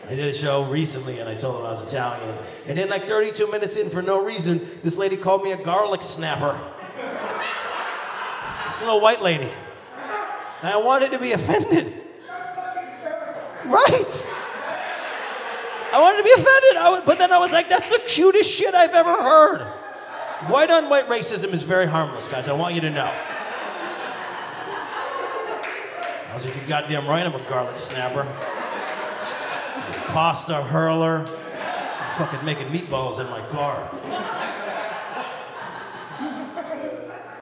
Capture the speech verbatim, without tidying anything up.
I did a show recently and I told them I was Italian. And then like thirty-two minutes in, for no reason, this lady called me a garlic snapper. This little white lady. And I wanted to be offended. Right. I wanted to be offended, I w but then I was like, that's the cutest shit I've ever heard. White on white racism is very harmless, guys, I want you to know. I was like, you goddamn right I'm a garlic snapper. Pasta hurler. I'm fucking making meatballs in my car.